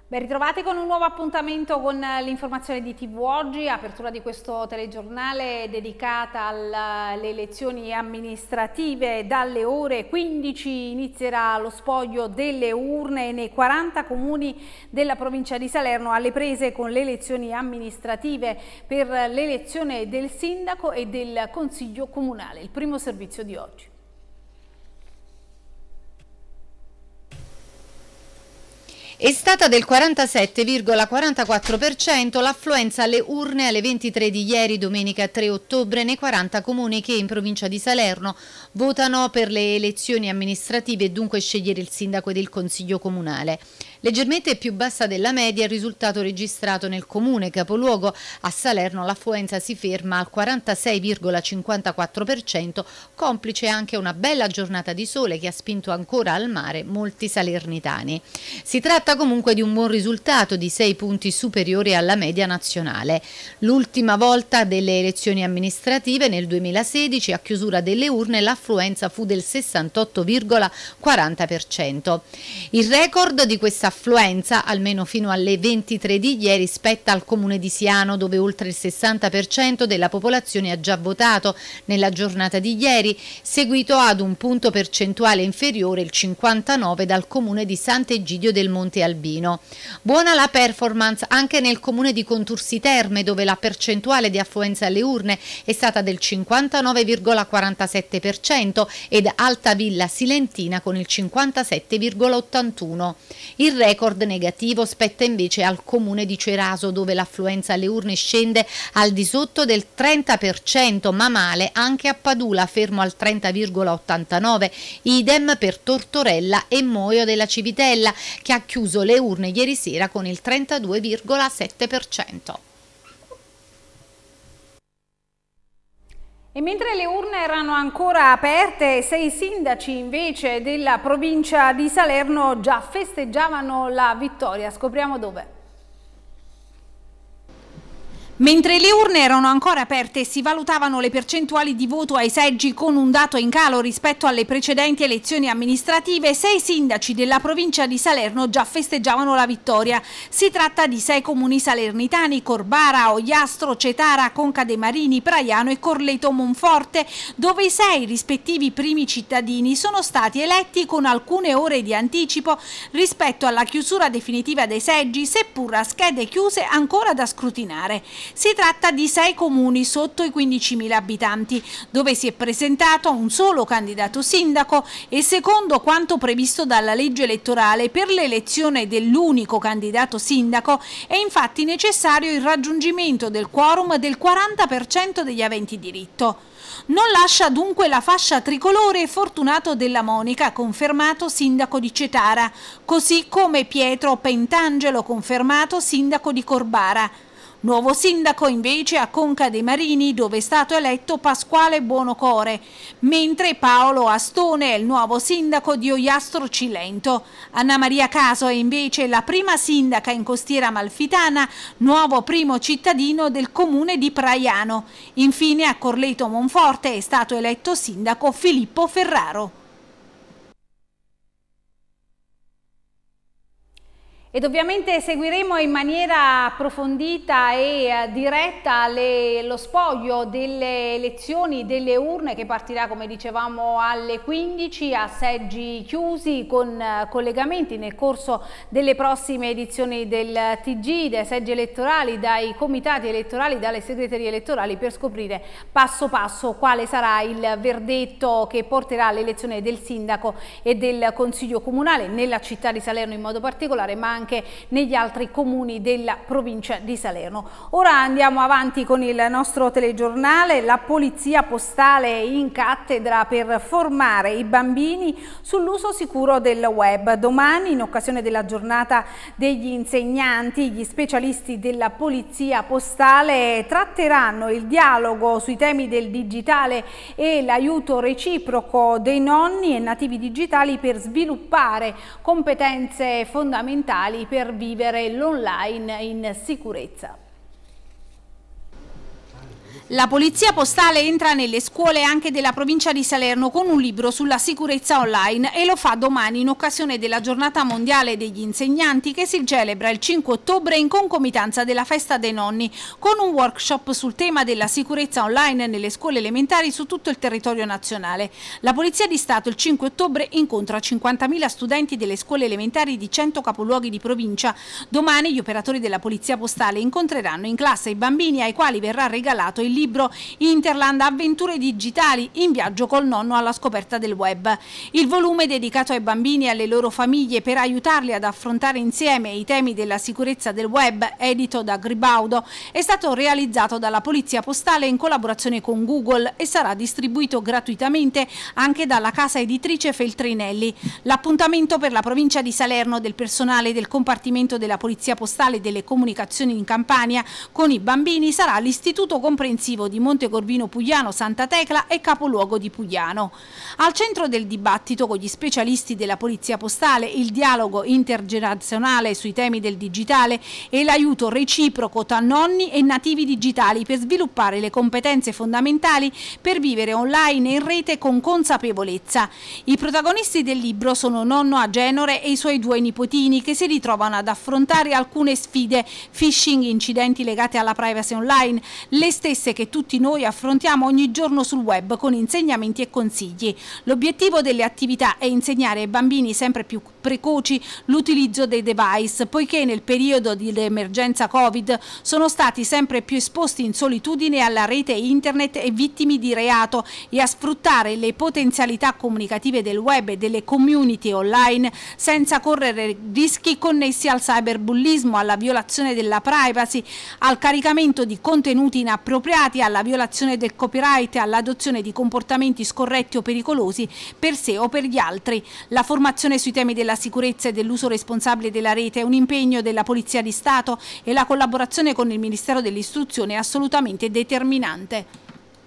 Ben ritrovati con un nuovo appuntamento con l'informazione di TV Oggi, apertura di questo telegiornale dedicata alle elezioni amministrative. Dalle ore 15 inizierà lo spoglio delle urne nei 40 comuni della provincia di Salerno alle prese con le elezioni amministrative per l'elezione del sindaco e del consiglio comunale. Il primo servizio di oggi. È stata del 47,44% l'affluenza alle urne alle 23 di ieri, domenica 3 ottobre, nei 40 comuni che in provincia di Salerno votano per le elezioni amministrative e dunque scegliere il sindaco ed il consiglio comunale. Leggermente più bassa della media il risultato registrato nel comune capoluogo. A Salerno l'affluenza si ferma al 46,54%, complice anche una bella giornata di sole che ha spinto ancora al mare molti salernitani. Si tratta comunque di un buon risultato, di 6 punti superiore alla media nazionale. L'ultima volta delle elezioni amministrative, nel 2016, a chiusura delle urne l'affluenza fu del 68,40%. Il record di questa affluenza, almeno fino alle 23 di ieri, spetta al comune di Siano, dove oltre il 60% della popolazione ha già votato nella giornata di ieri, seguito ad un punto percentuale inferiore, il 59, dal comune di Sant'Egidio del Monte Albino. Buona la performance anche nel comune di Contursi Terme, dove la percentuale di affluenza alle urne è stata del 59,47% ed Altavilla Silentina con il 57,81%. Il record negativo spetta invece al comune di Ceraso, dove l'affluenza alle urne scende al di sotto del 30%, ma male anche a Padula, fermo al 30,89%, idem per Tortorella e Moio della Civitella, che ha chiuso le urne ieri sera con il 32,7%. E mentre le urne erano ancora aperte, 6 sindaci invece della provincia di Salerno già festeggiavano la vittoria. Scopriamo dove. Mentre le urne erano ancora aperte e si valutavano le percentuali di voto ai seggi con un dato in calo rispetto alle precedenti elezioni amministrative, 6 sindaci della provincia di Salerno già festeggiavano la vittoria. Si tratta di 6 comuni salernitani: Corbara, Ogliastro, Cetara, Conca dei Marini, Praiano e Corleto Monforte, dove i 6 rispettivi primi cittadini sono stati eletti con alcune ore di anticipo rispetto alla chiusura definitiva dei seggi, seppur a schede chiuse ancora da scrutinare. Si tratta di 6 comuni sotto i 15.000 abitanti, dove si è presentato un solo candidato sindaco e, secondo quanto previsto dalla legge elettorale, per l'elezione dell'unico candidato sindaco è infatti necessario il raggiungimento del quorum del 40% degli aventi diritto. Non lascia dunque la fascia tricolore Fortunato Della Monica, confermato sindaco di Cetara, così come Pietro Pentangelo, confermato sindaco di Corbara. Nuovo sindaco invece a Conca dei Marini, dove è stato eletto Pasquale Buonocore, mentre Paolo Astone è il nuovo sindaco di Ogliastro Cilento. Anna Maria Caso è invece la prima sindaca in Costiera Amalfitana, nuovo primo cittadino del comune di Praiano. Infine a Corleto Monforte è stato eletto sindaco Filippo Ferraro. Ed ovviamente seguiremo in maniera approfondita e diretta lo spoglio delle elezioni delle urne, che partirà, come dicevamo, alle 15 a seggi chiusi, con collegamenti nel corso delle prossime edizioni del TG, dai seggi elettorali, dai comitati elettorali, dalle segreterie elettorali, per scoprire passo passo quale sarà il verdetto che porterà all'elezione del sindaco e del consiglio comunale nella città di Salerno in modo particolare, ma anche negli altri comuni della provincia di Salerno. Ora andiamo avanti con il nostro telegiornale. La polizia postale in cattedra per formare i bambini sull'uso sicuro del web. Domani, in occasione della giornata degli insegnanti, gli specialisti della polizia postale tratteranno il dialogo sui temi del digitale e l'aiuto reciproco dei nonni e nativi digitali per sviluppare competenze fondamentali per vivere l'online in sicurezza. La Polizia Postale entra nelle scuole anche della provincia di Salerno con un libro sulla sicurezza online e lo fa domani in occasione della Giornata Mondiale degli Insegnanti che si celebra il 5 ottobre in concomitanza della Festa dei Nonni, con un workshop sul tema della sicurezza online nelle scuole elementari su tutto il territorio nazionale. La Polizia di Stato il 5 ottobre incontra 50.000 studenti delle scuole elementari di 100 capoluoghi di provincia. Domani gli operatori della Polizia Postale incontreranno in classe i bambini ai quali verrà regalato il libro Interland Avventure digitali in viaggio col nonno alla scoperta del web. Il volume dedicato ai bambini e alle loro famiglie per aiutarli ad affrontare insieme i temi della sicurezza del web, edito da Gribaudo, è stato realizzato dalla Polizia Postale in collaborazione con Google e sarà distribuito gratuitamente anche dalla casa editrice Feltrinelli. L'appuntamento per la provincia di Salerno del personale del compartimento della Polizia Postale e delle comunicazioni in Campania con i bambini sarà l'Istituto Comprensivo di Montecorvino Pugliano Santa Tecla e capoluogo di Pugliano. Al centro del dibattito con gli specialisti della Polizia Postale il dialogo intergenerazionale sui temi del digitale e l'aiuto reciproco tra nonni e nativi digitali per sviluppare le competenze fondamentali per vivere online e in rete con consapevolezza. I protagonisti del libro sono nonno Agenore e i suoi due nipotini che si ritrovano ad affrontare alcune sfide, phishing, incidenti legati alla privacy online, le stesse che tutti noi affrontiamo ogni giorno sul web con insegnamenti e consigli. L'obiettivo delle attività è insegnare ai bambini sempre più precoci l'utilizzo dei device, poiché nel periodo di emergenza Covid sono stati sempre più esposti in solitudine alla rete internet e vittime di reato, e a sfruttare le potenzialità comunicative del web e delle community online senza correre rischi connessi al cyberbullismo, alla violazione della privacy, al caricamento di contenuti inappropriati, alla violazione del copyright e all'adozione di comportamenti scorretti o pericolosi per sé o per gli altri. La formazione sui temi della sicurezza e dell'uso responsabile della rete è un impegno della Polizia di Stato e la collaborazione con il Ministero dell'Istruzione è assolutamente determinante.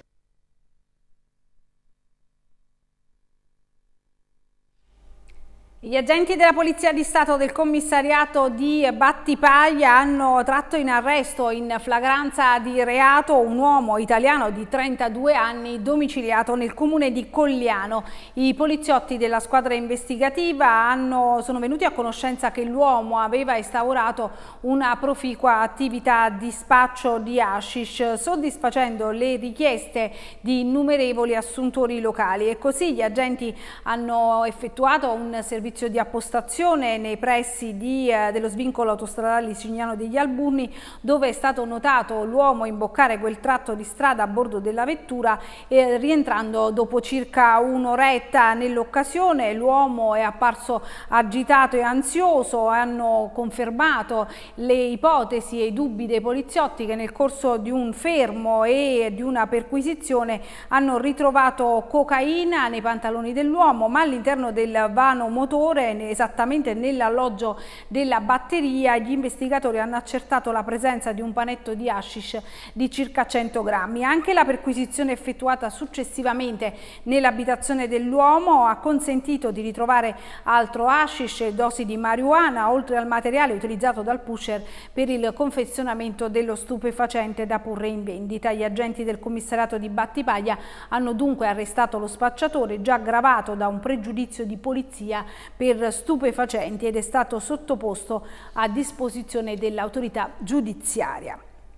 Gli agenti della Polizia di Stato del commissariato di Battipaglia hanno tratto in arresto in flagranza di reato un uomo italiano di 32 anni domiciliato nel comune di Cogliano. I poliziotti della squadra investigativa sono venuti a conoscenza che l'uomo aveva instaurato una proficua attività di spaccio di hashish, soddisfacendo le richieste di innumerevoli assuntori locali, e così gli agenti hanno effettuato un servizio di appostazione nei pressi dello svincolo autostradale Licignano degli Alburni, dove è stato notato l'uomo imboccare quel tratto di strada a bordo della vettura e rientrando dopo circa un'oretta. Nell'occasione l'uomo è apparso agitato e ansioso. Hanno confermato le ipotesi e i dubbi dei poliziotti che nel corso di un fermo e di una perquisizione hanno ritrovato cocaina nei pantaloni dell'uomo, ma all'interno del vano motore, esattamente nell'alloggio della batteria, gli investigatori hanno accertato la presenza di un panetto di hashish di circa 100 grammi. Anche la perquisizione effettuata successivamente nell'abitazione dell'uomo ha consentito di ritrovare altro hashish e dosi di marijuana, oltre al materiale utilizzato dal pusher per il confezionamento dello stupefacente da porre in vendita. Gli agenti del commissariato di Battipaglia hanno dunque arrestato lo spacciatore, già gravato da un pregiudizio di polizia per stupefacenti, ed è stato sottoposto a disposizione dell'autorità giudiziaria.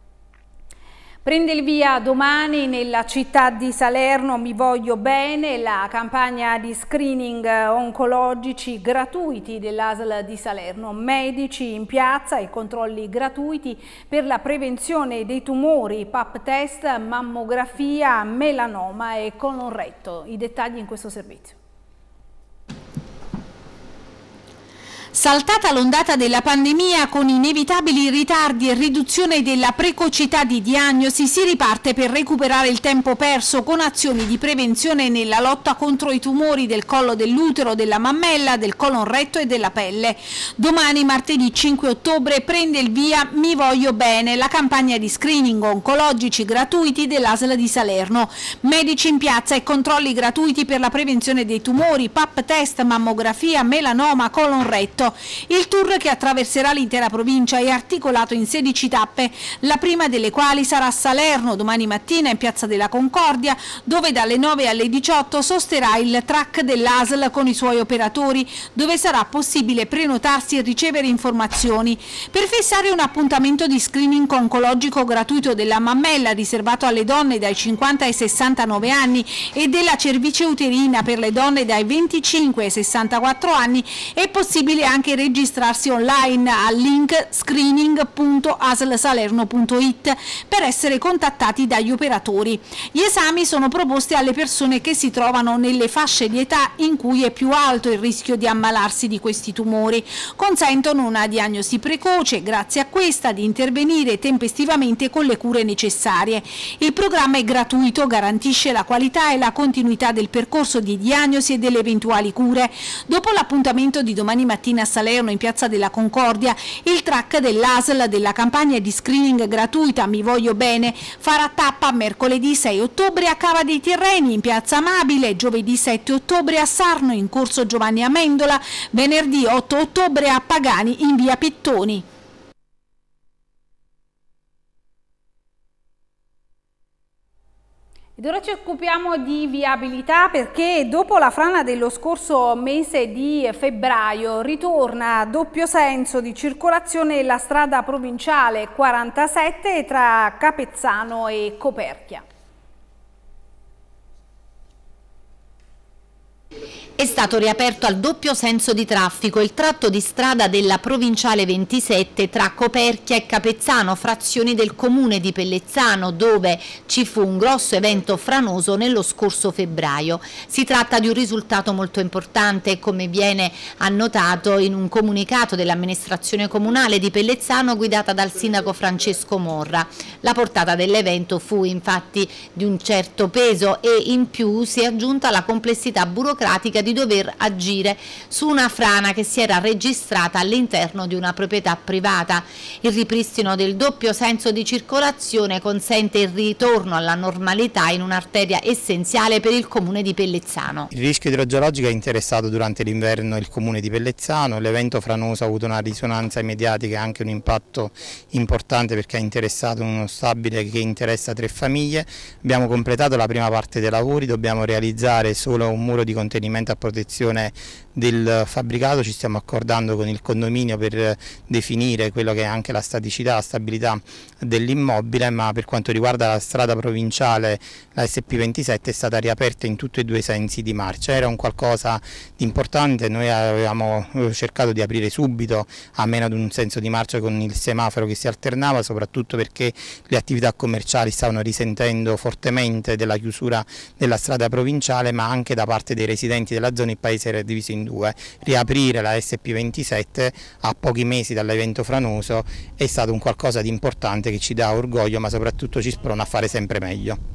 Prende il via domani nella città di Salerno Mi Voglio Bene, la campagna di screening oncologici gratuiti dell'ASL di Salerno. Medici in piazza e controlli gratuiti per la prevenzione dei tumori, pap test, mammografia, melanoma e colon retto. I dettagli in questo servizio. Saltata l'ondata della pandemia con inevitabili ritardi e riduzione della precocità di diagnosi, si riparte per recuperare il tempo perso con azioni di prevenzione nella lotta contro i tumori del collo dell'utero, della mammella, del colon retto e della pelle. Domani, martedì 5 ottobre, prende il via Mi Voglio Bene, la campagna di screening oncologici gratuiti dell'ASL di Salerno. Medici in piazza e controlli gratuiti per la prevenzione dei tumori, pap test, mammografia, melanoma, colon retto. Veneto. Il tour, che attraverserà l'intera provincia, è articolato in 16 tappe, la prima delle quali sarà a Salerno domani mattina in Piazza della Concordia, dove dalle 9 alle 18 sosterrà il track dell'ASL con i suoi operatori, dove sarà possibile prenotarsi e ricevere informazioni. Per fissare un appuntamento di screening oncologico gratuito della mammella riservato alle donne dai 50 ai 69 anni e della cervice uterina per le donne dai 25 ai 64 anni, è possibile anche registrarsi online al link screening.aslsalerno.it per essere contattati dagli operatori. Gli esami sono proposti alle persone che si trovano nelle fasce di età in cui è più alto il rischio di ammalarsi di questi tumori. Consentono una diagnosi precoce, grazie a questa di intervenire tempestivamente con le cure necessarie. Il programma è gratuito, garantisce la qualità e la continuità del percorso di diagnosi e delle eventuali cure. Dopo l'appuntamento di domani mattina a Salerno in Piazza della Concordia, il track dell'ASL della campagna di screening gratuita Mi Voglio Bene farà tappa mercoledì 6 ottobre a Cava dei Tirreni in Piazza Amabile, giovedì 7 ottobre a Sarno in Corso Giovanni Amendola, venerdì 8 ottobre a Pagani in via Pittoni. Ed ora ci occupiamo di viabilità, perché dopo la frana dello scorso mese di febbraio ritorna a doppio senso di circolazione la strada provinciale 47 tra Capezzano e Coperchia. È stato riaperto al doppio senso di traffico il tratto di strada della provinciale 27 tra Coperchia e Capezzano, frazioni del comune di Pellezzano, dove ci fu un grosso evento franoso nello scorso febbraio. Si tratta di un risultato molto importante, come viene annotato in un comunicato dell'amministrazione comunale di Pellezzano guidata dal sindaco Francesco Morra. La portata dell'evento fu infatti di un certo peso e in più si è aggiunta la complessità burocratica di dover agire su una frana che si era registrata all'interno di una proprietà privata. Il ripristino del doppio senso di circolazione consente il ritorno alla normalità in un'arteria essenziale per il comune di Pellezzano. Il rischio idrogeologico ha interessato durante l'inverno il comune di Pellezzano, l'evento franoso ha avuto una risonanza mediatica e anche un impatto importante perché ha interessato uno stabile che interessa 3 famiglie. Abbiamo completato la prima parte dei lavori, dobbiamo realizzare solo un muro di contenimento a protezione del fabbricato, ci stiamo accordando con il condominio per definire quello che è anche la staticità, la stabilità dell'immobile, ma per quanto riguarda la strada provinciale la SP27 è stata riaperta in tutti e 2 i sensi di marcia, era un qualcosa di importante, noi avevamo cercato di aprire subito a meno di un senso di marcia con il semaforo che si alternava, soprattutto perché le attività commerciali stavano risentendo fortemente della chiusura della strada provinciale, ma anche da parte dei residenti della zona il paese era diviso in 2. Riaprire la SP27 a pochi mesi dall'evento franoso è stato un qualcosa di importante che ci dà orgoglio, ma soprattutto ci sprona a fare sempre meglio.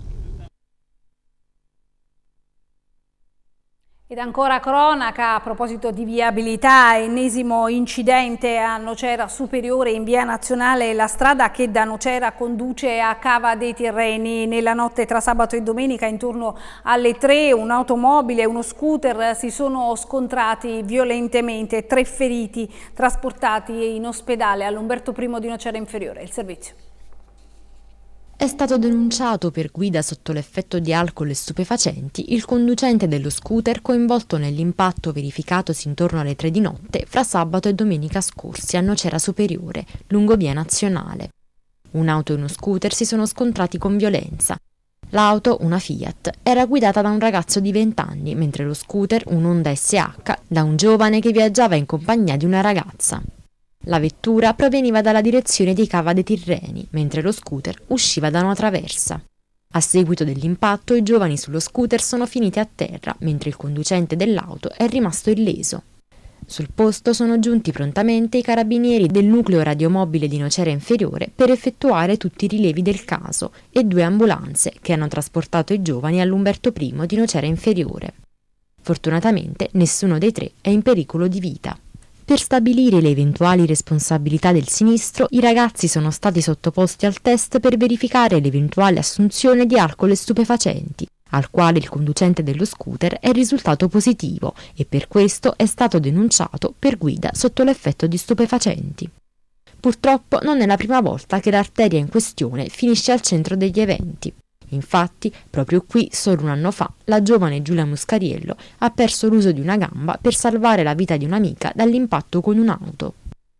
Ed ancora cronaca a proposito di viabilità, ennesimo incidente a Nocera Superiore in via Nazionale, la strada che da Nocera conduce a Cava dei Tirreni. Nella notte tra sabato e domenica intorno alle 3 un'automobile e uno scooter si sono scontrati violentemente, 3 feriti trasportati in ospedale all'Umberto I di Nocera Inferiore. Il servizio. È stato denunciato per guida sotto l'effetto di alcol e stupefacenti il conducente dello scooter coinvolto nell'impatto verificatosi intorno alle 3 di notte fra sabato e domenica scorsi a Nocera Superiore, lungo via Nazionale. Un'auto e uno scooter si sono scontrati con violenza. L'auto, una Fiat, era guidata da un ragazzo di 20 anni, mentre lo scooter, un Honda SH, da un giovane che viaggiava in compagnia di una ragazza. La vettura proveniva dalla direzione di Cava dei Tirreni, mentre lo scooter usciva da una traversa. A seguito dell'impatto, i giovani sullo scooter sono finiti a terra, mentre il conducente dell'auto è rimasto illeso. Sul posto sono giunti prontamente i carabinieri del nucleo radiomobile di Nocera Inferiore per effettuare tutti i rilevi del caso e 2 ambulanze che hanno trasportato i giovani all'Umberto I di Nocera Inferiore. Fortunatamente nessuno dei 3 è in pericolo di vita. Per stabilire le eventuali responsabilità del sinistro, i ragazzi sono stati sottoposti al test per verificare l'eventuale assunzione di alcol e stupefacenti, al quale il conducente dello scooter è risultato positivo e per questo è stato denunciato per guida sotto l'effetto di stupefacenti. Purtroppo non è la prima volta che l'arteria in questione finisce al centro degli eventi. Infatti, proprio qui, solo un anno fa, la giovane Giulia Muscariello ha perso l'uso di una gamba per salvare la vita di un'amica dall'impatto con un'auto.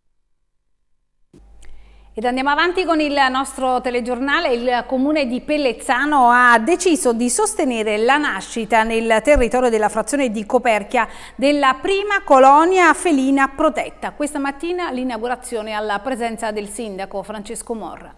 Ed andiamo avanti con il nostro telegiornale. Il comune di Pellezzano ha deciso di sostenere la nascita nel territorio della frazione di Coperchia della prima colonia felina protetta. Questa mattina l'inaugurazione alla presenza del sindaco Francesco Morra.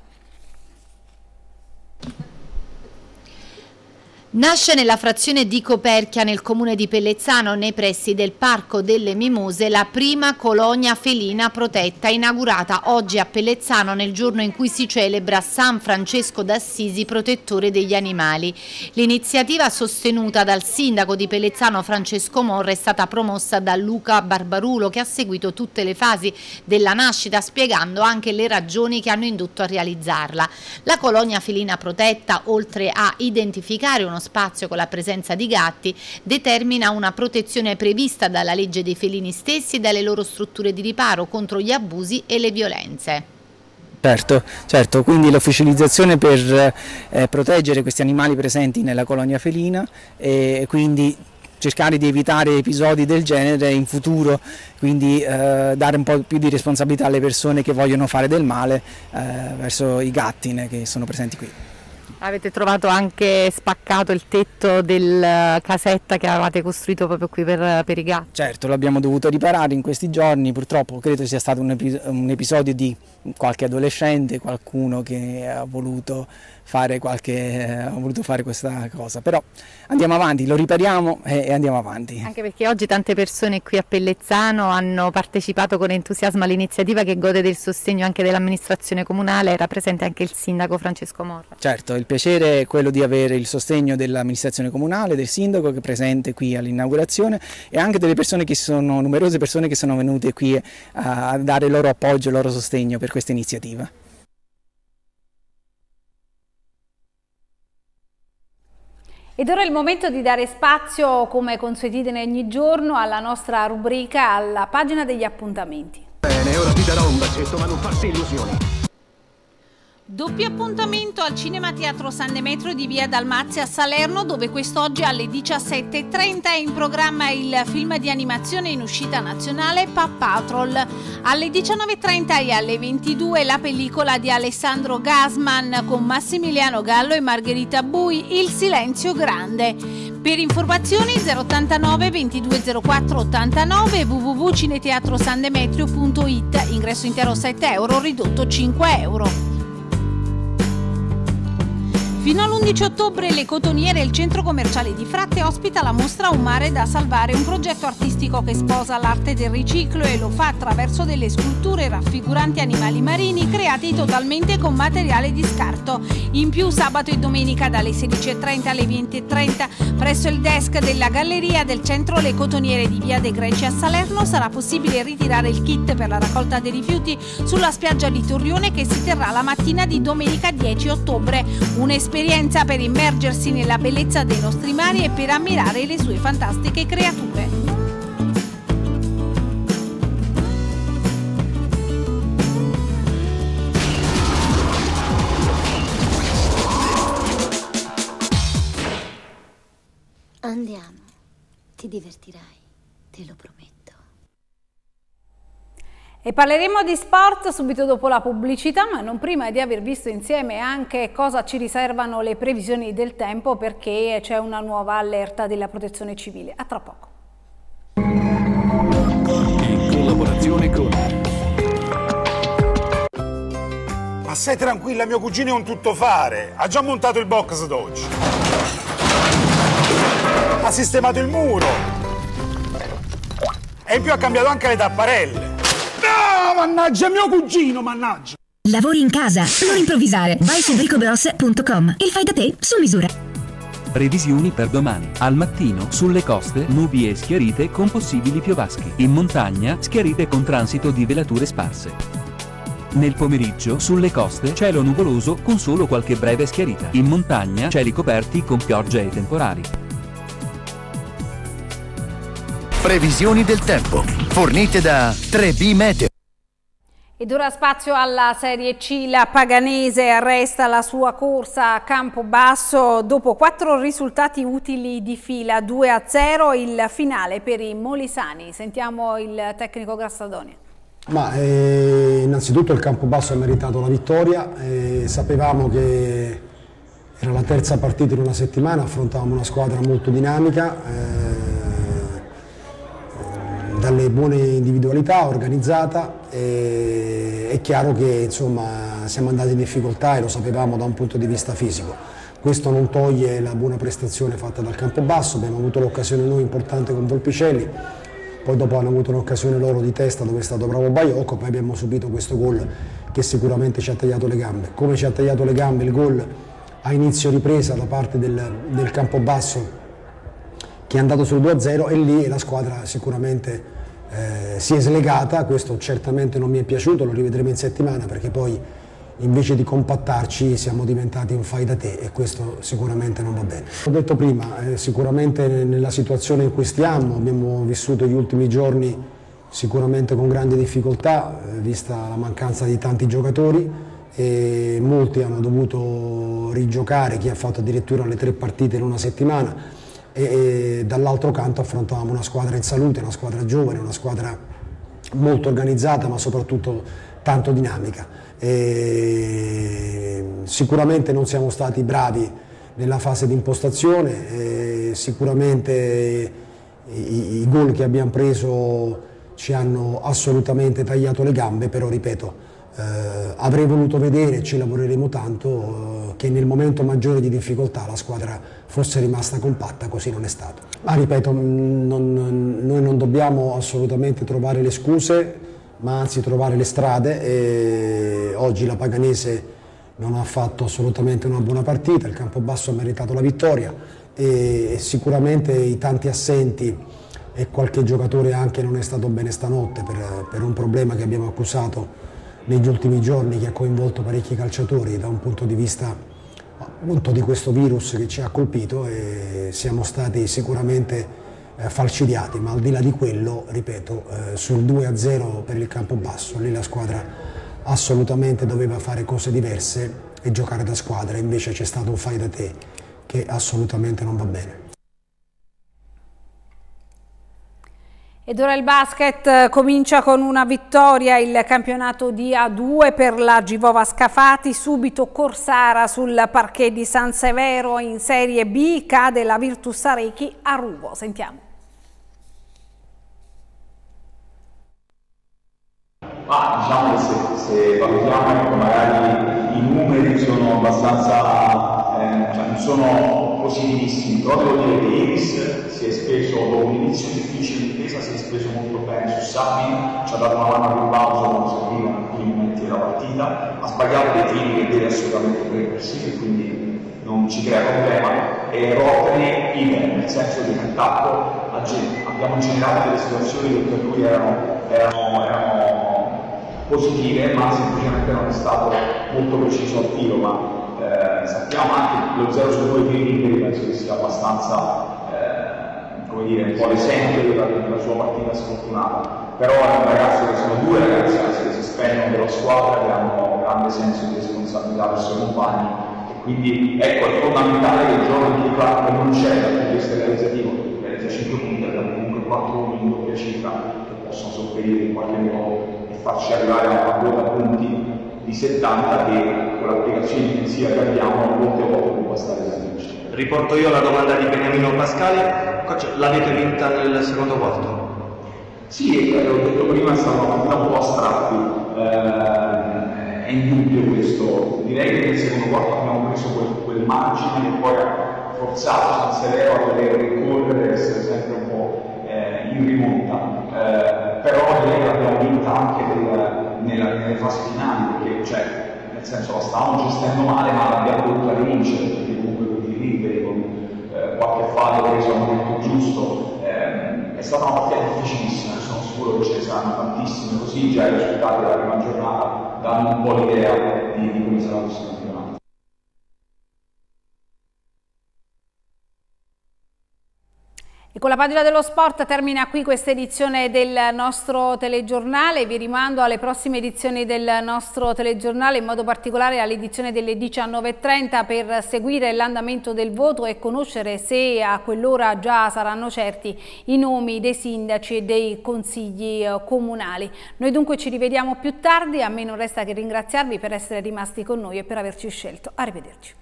Nasce nella frazione di Coperchia, nel comune di Pellezzano, nei pressi del Parco delle Mimose, la prima colonia felina protetta, inaugurata oggi a Pellezzano nel giorno in cui si celebra San Francesco d'Assisi, protettore degli animali. L'iniziativa, sostenuta dal sindaco di Pellezzano Francesco Morra, è stata promossa da Luca Barbarulo, che ha seguito tutte le fasi della nascita, spiegando anche le ragioni che hanno indotto a realizzarla. La colonia felina protetta, oltre a identificare uno spazio con la presenza di gatti, determina una protezione prevista dalla legge dei felini stessi e dalle loro strutture di riparo contro gli abusi e le violenze. Certo, quindi l'ufficializzazione per proteggere questi animali presenti nella colonia felina e quindi cercare di evitare episodi del genere in futuro, quindi dare un po' più di responsabilità alle persone che vogliono fare del male verso i gatti che sono presenti qui. Avete trovato anche spaccato il tetto del casetta che avevate costruito proprio qui per i gatti? Certo, l'abbiamo dovuto riparare in questi giorni, purtroppo credo sia stato un episodio di qualche adolescente, qualcuno che ha voluto fare questa cosa, però andiamo avanti, lo ripariamo e andiamo avanti. Anche perché oggi tante persone qui a Pellezzano hanno partecipato con entusiasmo all'iniziativa, che gode del sostegno anche dell'amministrazione comunale. Era presente anche il sindaco Francesco Morra. Certo, il piacere è quello di avere il sostegno dell'amministrazione comunale, del sindaco che è presente qui all'inaugurazione e anche delle persone numerose persone che sono venute qui a dare il loro appoggio, il loro sostegno per questa iniziativa. Ed ora è il momento di dare spazio, come consuetudine ogni giorno, alla nostra rubrica, alla pagina degli appuntamenti. Bene, ora ti darò un bacetto, ma non farti illusioni. Doppio appuntamento al Cinema Teatro San Demetrio di Via Dalmazia a Salerno, dove quest'oggi alle 17:30 è in programma il film di animazione in uscita nazionale Paw Patrol. Alle 19:30 e alle 22 la pellicola di Alessandro Gasman con Massimiliano Gallo e Margherita Bui, Il silenzio grande. Per informazioni 089 2204 89 www.cineteatrosandemetrio.it. Ingresso intero €7, ridotto €5. Fino all'11 ottobre le Cotoniere e il centro commerciale di Fratte ospita la mostra Un mare da salvare, un progetto artistico che sposa l'arte del riciclo e lo fa attraverso delle sculture raffiguranti animali marini creati totalmente con materiale di scarto. In più sabato e domenica dalle 16:30 alle 20:30 presso il desk della galleria del centro Le Cotoniere di Via dei Greci a Salerno sarà possibile ritirare il kit per la raccolta dei rifiuti sulla spiaggia di Torrione, che si terrà la mattina di domenica 10 ottobre. Un'esperienza per immergersi nella bellezza dei nostri mari e per ammirare le sue fantastiche creature. Andiamo, ti divertirai, te lo prometto. E parleremo di sport subito dopo la pubblicità, ma non prima di aver visto insieme anche cosa ci riservano le previsioni del tempo, perché c'è una nuova allerta della Protezione Civile. A tra poco. In collaborazione con... Ma stai tranquilla, mio cugino è un tuttofare. Ha già montato il box doccia. Ha sistemato il muro. E in più ha cambiato anche le tapparelle. No, mannaggia, mio cugino, mannaggia! Lavori in casa? Non improvvisare. Vai su bricobros.com. Il fai da te su misura. Previsioni per domani. Al mattino, sulle coste, nubi e schiarite con possibili piovaschi. In montagna, schiarite con transito di velature sparse. Nel pomeriggio, sulle coste, cielo nuvoloso con solo qualche breve schiarita. In montagna, cieli coperti con piogge e temporali. Previsioni del tempo, fornite da 3B Meteo. Ed ora spazio alla Serie C. La Paganese arresta la sua corsa a Campobasso dopo 4 risultati utili di fila, 2-0 il finale per i molisani. Sentiamo il tecnico Grassadonia. Innanzitutto il Campobasso ha meritato la vittoria, sapevamo che era la terza partita in una settimana, affrontavamo una squadra molto dinamica, dalle buone individualità, organizzata, è chiaro che insomma, siamo andati in difficoltà e lo sapevamo da un punto di vista fisico. Questo non toglie la buona prestazione fatta dal Campobasso, abbiamo avuto l'occasione noi importante con Volpicelli, poi dopo hanno avuto un'occasione loro di testa dove è stato bravo Baiocco, poi abbiamo subito questo gol che sicuramente ci ha tagliato le gambe. Come ci ha tagliato le gambe il gol a inizio ripresa da parte del Campobasso che è andato sul 2-0 e lì la squadra sicuramente si è slegata, questo certamente non mi è piaciuto, lo rivedremo in settimana perché poi invece di compattarci siamo diventati un fai da te e questo sicuramente non va bene. Ho detto prima, sicuramente nella situazione in cui stiamo abbiamo vissuto gli ultimi giorni sicuramente con grande difficoltà, vista la mancanza di tanti giocatori e molti hanno dovuto rigiocare, chi ha fatto addirittura le 3 partite in una settimana. E dall'altro canto affrontavamo una squadra in salute, una squadra giovane, una squadra molto organizzata ma soprattutto tanto dinamica. Sicuramente non siamo stati bravi nella fase di impostazione, sicuramente i gol che abbiamo preso ci hanno assolutamente tagliato le gambe, però ripeto, avrei voluto vedere, ci lavoreremo tanto, che nel momento maggiore di difficoltà la squadra fosse rimasta compatta, così non è stato. Ma ripeto, noi non dobbiamo assolutamente trovare le scuse, ma anzi trovare le strade e oggi la Paganese non ha fatto assolutamente una buona partita, il Campobasso ha meritato la vittoria e sicuramente i tanti assenti e qualche giocatore anche non è stato bene stanotte per un problema che abbiamo accusato negli ultimi giorni che ha coinvolto parecchi calciatori da un punto di vista appunto di questo virus che ci ha colpito e siamo stati sicuramente falcidiati, ma al di là di quello, ripeto, sul 2-0 per il Campobasso, lì la squadra assolutamente doveva fare cose diverse e giocare da squadra, invece c'è stato un fai da te che assolutamente non va bene. Ed ora il basket comincia con una vittoria, il campionato di A2 per la Givova Scafati, subito Corsara sul parquet di San Severo, in Serie B cade la Virtus Arechi a Ruvo. Sentiamo. Diciamo che se valutiamo magari i numeri sono abbastanza, non sono positivissimi, però devo dire che Iris si è speso, dopo un inizio difficile di difesa, si è speso molto bene su Sabin, ci ha dato una mano di pausa quando serviva in alcuni momenti della partita, ha sbagliato dei tiri che deve assolutamente prendersi, quindi non ci crea problema, e Rotary idem, nel senso che in attacco abbiamo generato delle situazioni che per lui erano positive, ma semplicemente non è stato molto preciso al tiro, ma sappiamo anche lo 0 su 2 tiri liberi, penso che sia abbastanza come dire, un po' l'esempio della sua partita sfortunata, però è un ragazzo che sono 2 ragazzi che si spendono della squadra, che hanno un grande senso di responsabilità verso i compagni e quindi ecco è fondamentale che il giorno in cui Clark non c'è dal punto di vista realizzativo, realizza 5 punti, abbiamo comunque 4 punti in doppia cifra che possono sopperire in qualche modo e farci arrivare a una quota punti di 70 che con l'applicazione difensiva che abbiamo molte volte può bastare da vincere. Riporto io la domanda di Beniamino Pascale, l'avete vinta nel secondo quarto? Sì, l'ho detto prima, è stata una partita un po' a strappi, è indubbio questo. Direi che nel secondo quarto abbiamo preso quel margine che poi ha forzato San Severo a dover ricorrere e essere sempre un po' in rimonta, però direi che l'abbiamo vinta anche nelle fasi finali, perché nel senso la stavamo gestendo male ma l'abbiamo dovuta rivincere, perché comunque con i liberi, con qualche fallo preso al momento giusto, è stata una partita difficilissima, sono sicuro che ce ne saranno tantissime, così già i risultati della prima giornata danno un po' l'idea di come sarà questo campionato. E con la pagina dello sport termina qui questa edizione del nostro telegiornale. Vi rimando alle prossime edizioni del nostro telegiornale, in modo particolare all'edizione delle 19:30, per seguire l'andamento del voto e conoscere se a quell'ora già saranno certi i nomi dei sindaci e dei consigli comunali. Noi dunque ci rivediamo più tardi, a me non resta che ringraziarvi per essere rimasti con noi e per averci scelto. Arrivederci.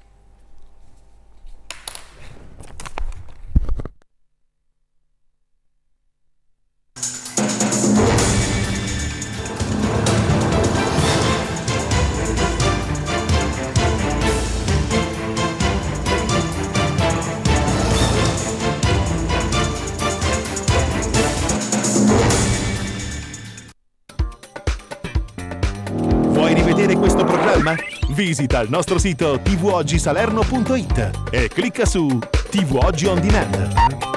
Vuoi rivedere questo programma? Visita il nostro sito tvoggisalerno.it e clicca su TV Oggi On Demand.